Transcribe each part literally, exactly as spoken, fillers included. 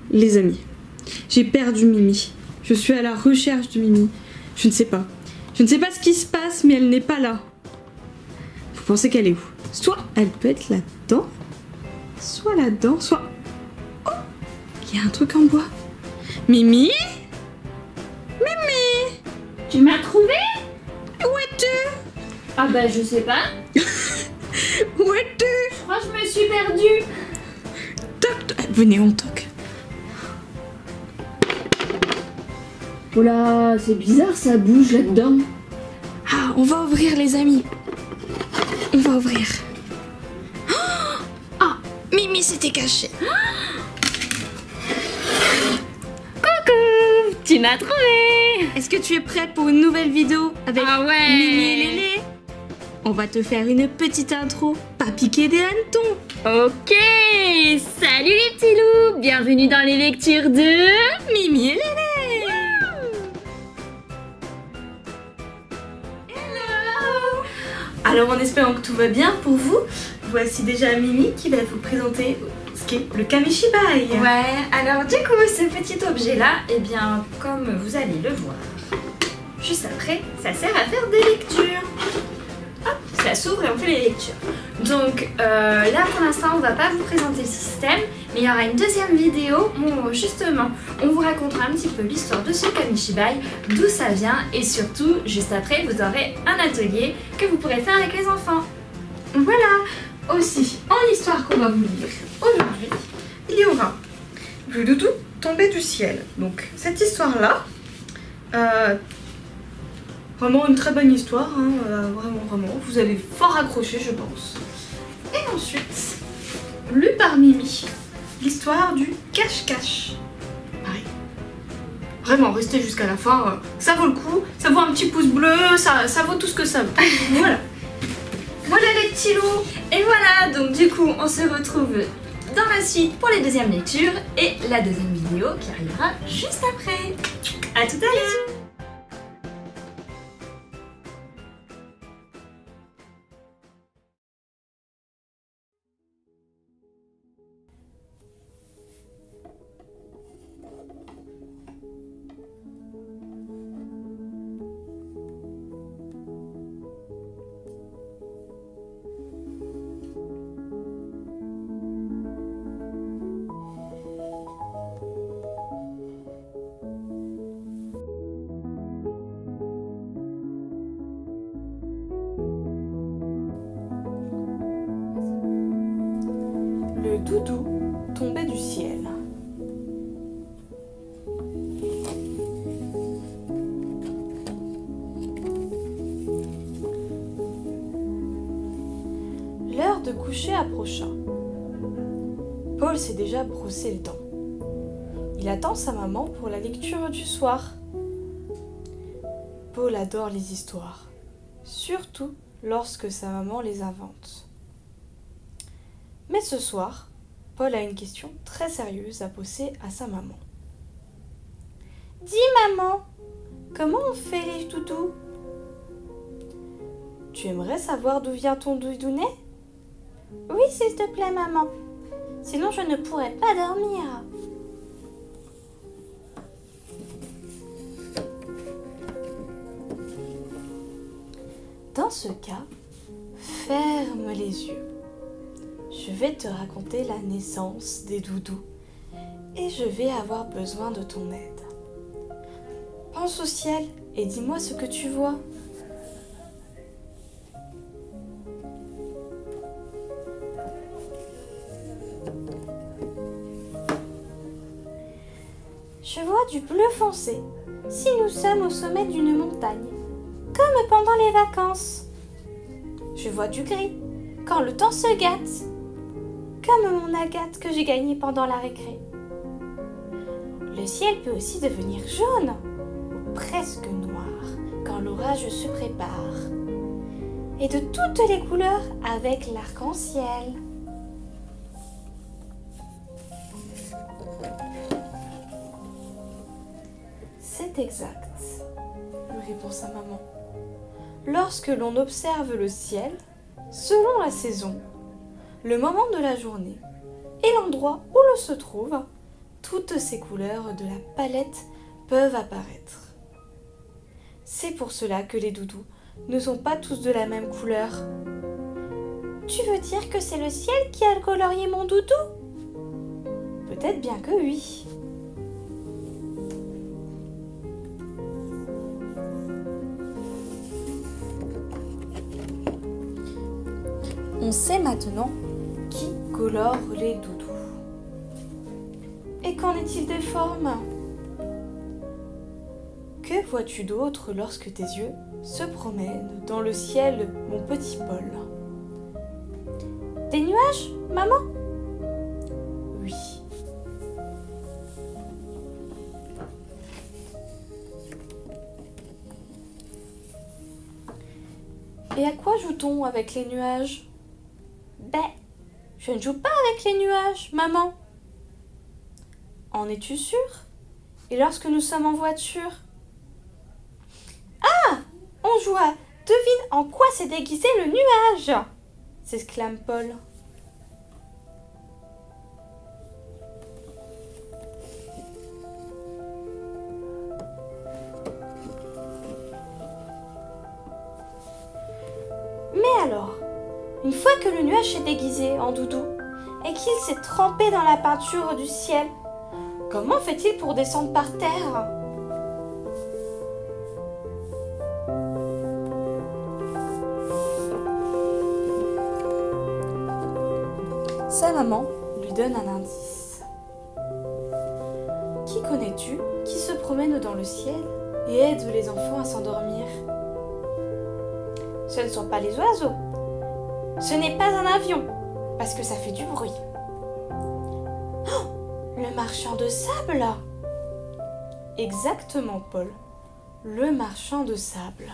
Les amis, j'ai perdu Mimi. Je suis à la recherche de Mimi. Je ne sais pas. Je ne sais pas ce qui se passe, mais elle n'est pas là. Vous pensez qu'elle est où? Soit elle peut être là-dedans, soit là-dedans, soit... Oh, il y a un truc en bois. Mimi? Mimi? Tu m'as trouvé? Où es-tu? Ah bah je sais pas. Où es-tu? Je crois que je me suis perdue. Toc, toc. Venez, on toque. Oh là, c'est bizarre, ça bouge là-dedans. Ah, on va ouvrir les amis. On va ouvrir. Ah, Mimi s'était cachée. Coucou, tu m'as trouvé. Est-ce que tu es prête pour une nouvelle vidéo avec Ah ouais. Mimi et Lélé? On va te faire une petite intro, pas piquer des hannetons. Ok, salut les petits loups, bienvenue dans les lectures de Mimi et Lélé. Hello. Alors en espérant que tout va bien pour vous, voici déjà Mimi qui va vous présenter ce qu'est le kamishibai. Ouais, alors du coup ce petit objet là, eh bien comme vous allez le voir juste après, ça sert à faire des lectures. Hop, ça s'ouvre et on fait les lectures. Donc euh, là pour l'instant on va pas vous présenter le système, mais il y aura une deuxième vidéo où justement on vous racontera un petit peu l'histoire de ce kamishibai, d'où ça vient, et surtout juste après vous aurez un atelier que vous pourrez faire avec les enfants. Voilà. Aussi, en histoire qu'on va vous lire aujourd'hui, il y aura le doudou tombé du ciel. Donc cette histoire-là, euh, Vraiment une très bonne histoire, hein, euh, vraiment, vraiment. Vous allez fort accrocher, je pense. et ensuite, lu par Mimi, l'histoire du cache-cache. Pareil. Vraiment, restez jusqu'à la fin. euh, ça vaut le coup. Ça vaut un petit pouce bleu. Ça, ça vaut tout ce que ça vaut. Voilà. Voilà les petits loups. Et voilà, donc du coup, on se retrouve dans la suite pour les deuxièmes lectures et la deuxième vidéo qui arrivera juste après. À tout à l'heure. Le doudou tombait du ciel. L'heure de coucher approcha. Paul s'est déjà brossé les dents. Il attend sa maman pour la lecture du soir. Paul adore les histoires, surtout lorsque sa maman les invente. Mais ce soir, Paul a une question très sérieuse à poser à sa maman. « Dis maman, comment on fait les doudous ? Tu aimerais savoir d'où vient ton doudounet ? Oui, s'il te plaît maman, sinon je ne pourrais pas dormir. » Dans ce cas, ferme les yeux. Je vais te raconter la naissance des doudous et je vais avoir besoin de ton aide. Pense au ciel et dis-moi ce que tu vois. Je vois du bleu foncé, si nous sommes au sommet d'une montagne, comme pendant les vacances. Je vois du gris, quand le temps se gâte, comme mon agate que j'ai gagnée pendant la récré. Le ciel peut aussi devenir jaune, ou presque noir, quand l'orage se prépare. Et de toutes les couleurs avec l'arc-en-ciel. C'est exact, lui répond sa maman. Lorsque l'on observe le ciel, selon la saison, le moment de la journée et l'endroit où l'on se trouve, toutes ces couleurs de la palette peuvent apparaître. C'est pour cela que les doudous ne sont pas tous de la même couleur. Tu veux dire que c'est le ciel qui a colorié mon doudou? Peut-être bien que oui. On sait maintenant qui colore les doudous. Et qu'en est-il des formes? Que vois-tu d'autre lorsque tes yeux se promènent dans le ciel, mon petit Paul? Des nuages, maman? Oui. Et à quoi joue-t-on avec les nuages? Ben, je ne joue pas avec les nuages, maman. En es-tu sûre? Et lorsque nous sommes en voiture? Ah! On joue à devine en quoi s'est déguisé le nuage! S'exclame Paul. Mais alors, une fois que le nuage s'est déguisé en doudou et qu'il s'est trempé dans la peinture du ciel, comment fait-il pour descendre par terre? Sa maman lui donne un indice. Qui connais-tu qui se promène dans le ciel et aide les enfants à s'endormir? Ce ne sont pas les oiseaux. Ce n'est pas un avion, parce que ça fait du bruit. Oh, le marchand de sable! Exactement, Paul. Le marchand de sable.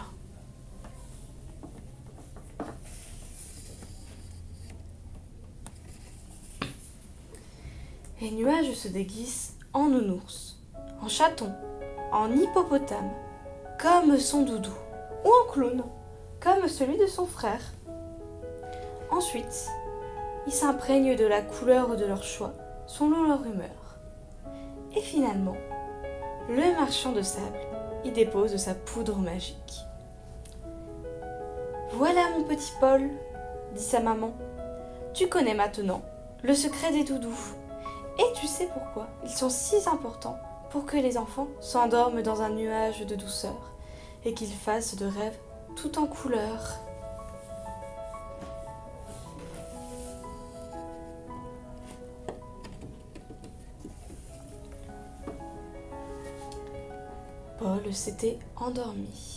Les nuages se déguisent en nounours, en chaton, en hippopotame, comme son doudou, ou en clown, comme celui de son frère. Ensuite, ils s'imprègnent de la couleur de leur choix, selon leur humeur. Et finalement, le marchand de sable y dépose sa poudre magique. Voilà mon petit Paul, dit sa maman. Tu connais maintenant le secret des doudous. Et tu sais pourquoi ils sont si importants pour que les enfants s'endorment dans un nuage de douceur et qu'ils fassent de rêves tout en couleurs. Paul s'était endormi.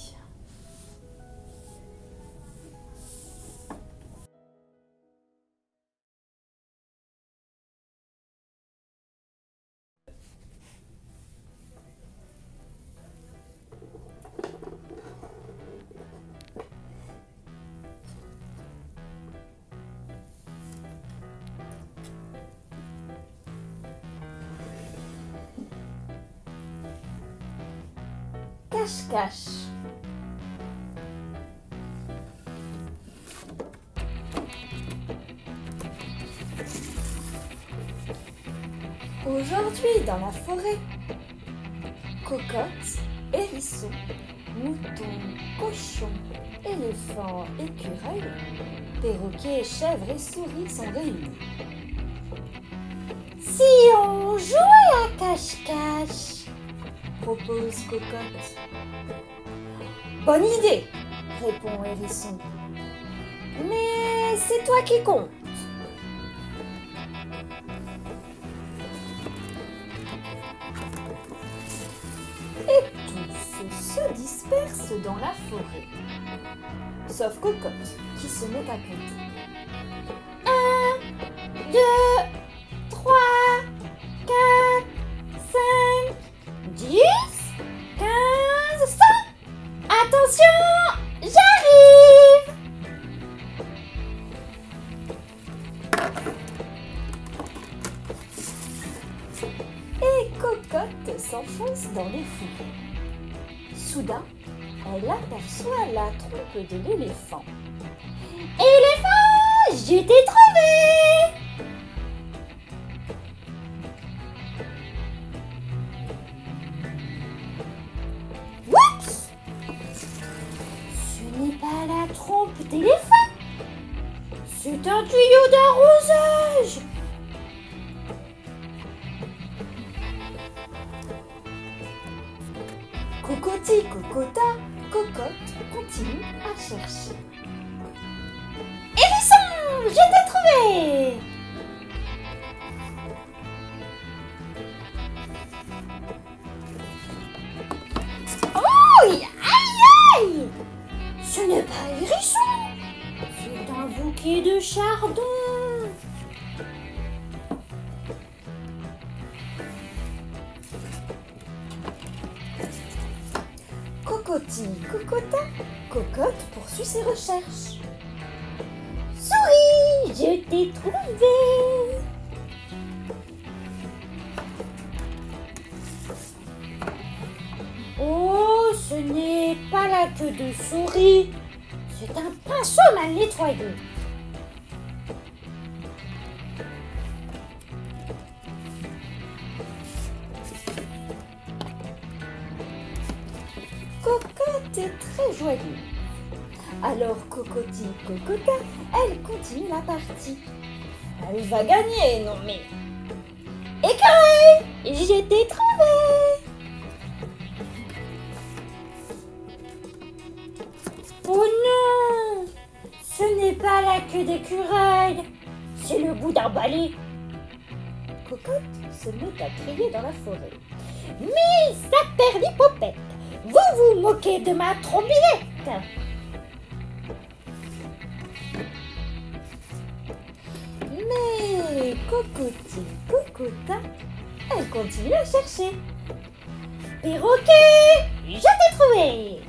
Cache-cache. Aujourd'hui dans la forêt, cocottes, hérissons, moutons, cochons, éléphants, écureuils, perroquets, chèvres et souris sont réunis. Si on jouait à cache-cache, propose Cocotte. Bonne idée, répond Hérisson. Mais c'est toi qui compte. Et tous se dispersent dans la forêt. Sauf Cocotte, qui se met à compter. Un, deux, trois, quatre, cinq, dix, quinze, cent. Attention, j'arrive. Et Cocotte s'enfonce dans les forêts. Soudain, elle aperçoit la trompe de l'éléphant. Éléphant, je t'ai trouvé! un tuyau d'arrosage. Cocoti, cocota, cocotte continue à chercher. Hérisson, je t'ai trouvé! Oh, aïe, aïe! Ce n'est pas hérisson, c'est un bouquet de chardon. Cocoti, cocota, cocotte poursuit ses recherches. Souris, je t'ai trouvé. Oh, ce n'est pas la queue de souris, c'est un pinceau mal nettoyé. Cocotte est très joyeuse. Alors Cocoti, cocota, elle continue la partie. Elle va gagner, non mais... Écureuil, je t'ai trouvé. Oh non, ce n'est pas la queue d'écureuil, c'est le bout d'un balai. Cocotte se met à crier dans la forêt. Mais ça perd l'hypopète. Vous vous moquez de ma trombilette. Mais Cocoti, cocota, elle continue à chercher. Perroquet, je t'ai trouvé.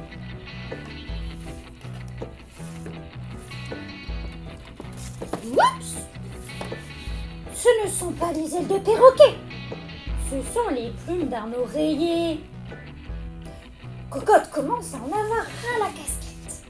Oups! Ce ne sont pas les ailes de perroquet, ce sont les plumes d'un oreiller. Cocotte commence à en avoir ras la casquette.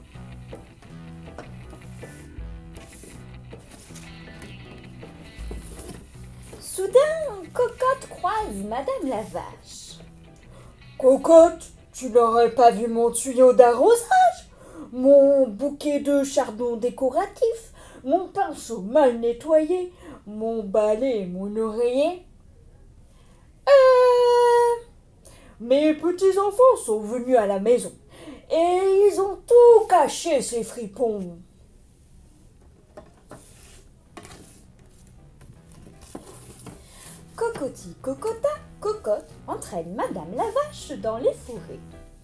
Soudain, Cocotte croise Madame la Vache. Cocotte, tu n'aurais pas vu mon tuyau d'arrosage, mon bouquet de chardon décoratif, mon pinceau mal nettoyé, mon balai et mon oreiller? Euh... Mes petits-enfants sont venus à la maison et ils ont tout caché, ces fripons. Cocoti, cocota, cocotte entraîne Madame la Vache dans les fourrés.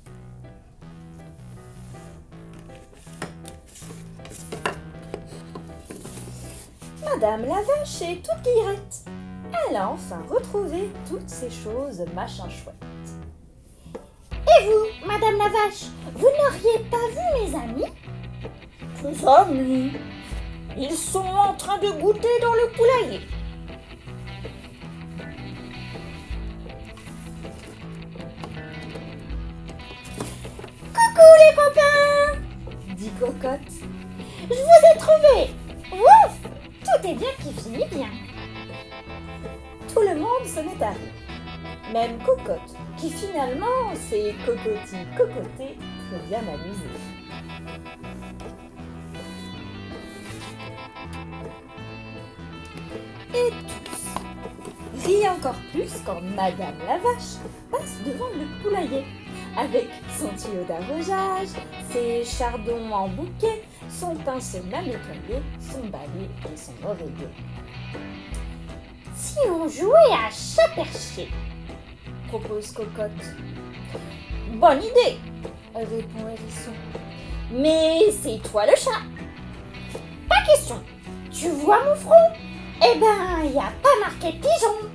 Madame la Vache est toute guillerette. Elle a enfin retrouvé toutes ces choses machin chouette. Et vous, Madame la Vache, vous n'auriez pas vu mes amis? Mes amis? Ils sont en train de goûter dans le poulailler. Coucou les copains, dit Cocotte. Je vous ai trouvé. Ouf! Tout est bien qui finit bien. Tout le monde se met à rire. Même Cocotte, qui finalement s'est Cocoti cocoté très bien amusée. Et tous rient encore plus quand Madame la Vache passe devant le poulailler avec son tuyau d'arrosage, ses chardons en bouquet, son pinceau mal nettoyé, son balai et son oreiller. Si on jouait à chat perché, propose Cocotte. Bonne idée, répond Hérisson. Mais c'est toi le chat. Pas question. Tu vois mon front? Eh ben, il n'y a pas marqué pigeon.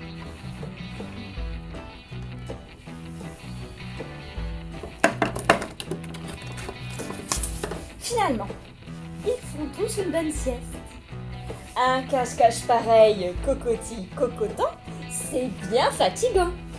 Finalement, ils font tous une bonne sieste. Un cache-cache pareil, Cocoti cocotant, c'est bien fatigant.